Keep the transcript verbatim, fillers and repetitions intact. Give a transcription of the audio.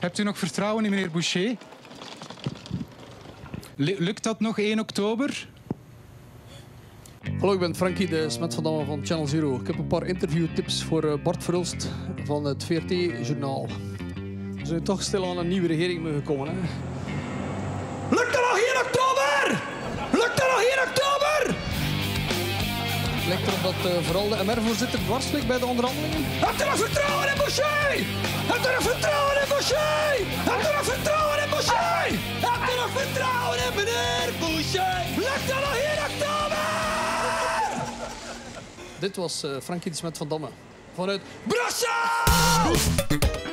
Hebt u nog vertrouwen in meneer Boucher? Lukt dat nog één oktober? Hallo, ik ben Frankie de Smet van Damme van Channel Zero. Ik heb een paar interviewtips voor Bart Verhulst van het V R T-journaal. We zijn toch stil aan een nieuwe regering mogen komen. Hè? Lukt dat nog één oktober? Lukt dat nog één oktober? Het lijkt erop dat uh, vooral de M R-voorzitter dwars ligt bij de onderhandelingen. Heb je nog vertrouwen in Boucher? Heb je nog vertrouwen in Boucher? Heb je nog vertrouwen in Boucher? Heb je nog vertrouwen in meneer Boucher? Lukt dat nog één oktober? Dit was uh, Frankie de Smet van Damme vanuit Brussel!